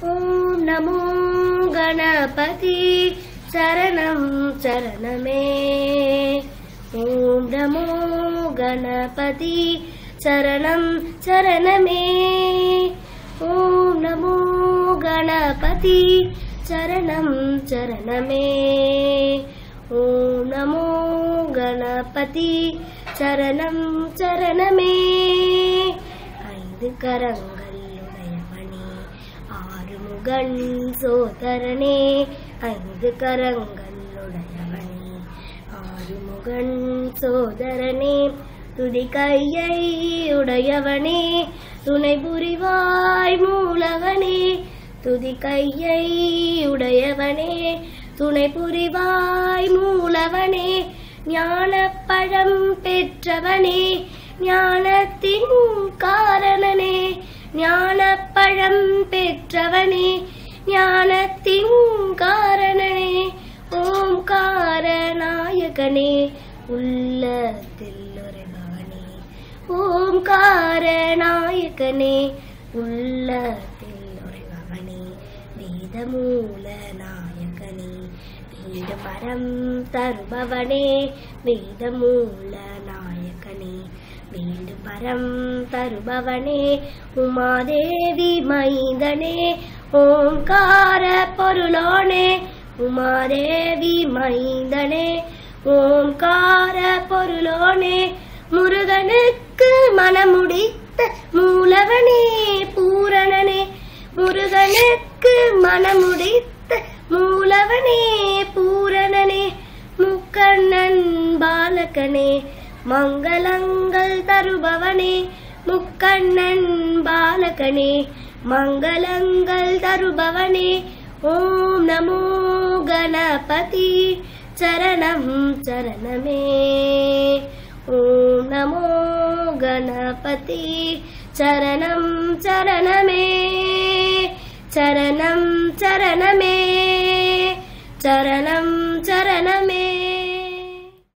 ओम नमो गणपति चरणम चरणमे। ओम नमो गणपति चरणम चरणमे। ओम नमो गणपति चरणम चरणमे। ओम नमो गणपति चरणम चरणमे। ஐந்து கரங்கள் உடையவனே ஆறுமுகன் சோதரனே, ஐந்து கரங்கள் உடையவனே ஆறுமுகன் சோதரனே, துதி கையை உடையவனே துணை புரிவாய் மூலவனே, துதி கையை உடையவனே துணை புரிவாய் மூலவனே, ஞானப்பழம் பெற்றவனே ஞானத்தின் காரணனே, ஞானப்பழம் பெற்றவனே ஞானத்தின் காரணனே, ஓம்கார நாயகனே உள்ளத்தில் உறைபவனே, ஓம்கார நாயகனே உள்ளத்தில் உறைபவனே, வேதமூல நாயகனே வேத பரம் தருபவனே, வேதமூல நாயகனே வேண்டு பரம் தருபவனே, உமாதேவி மைந்தனே ஓம்கார பொருளோனே, உமாதேவி மைந்தனே ஓம்கார பொருளோனே, முருகனுக்கு மனமுடித்த மூலவனே பூரணனே, முருகனுக்கு மனமுடித்த மூலவனே பூரணனே, முக்கண்ணன் பாலகனே மங்களங்கள் தருபவனே, முக்கண்ணன் பாலகனே மங்களங்கள் தருபவனே, ஓம் நமோ கணபதி சரணம் சரணமே। ஓம் நமோ கணபதி சரணம் சரணமே। சரணம் சரணமே சரணம் சரணமே।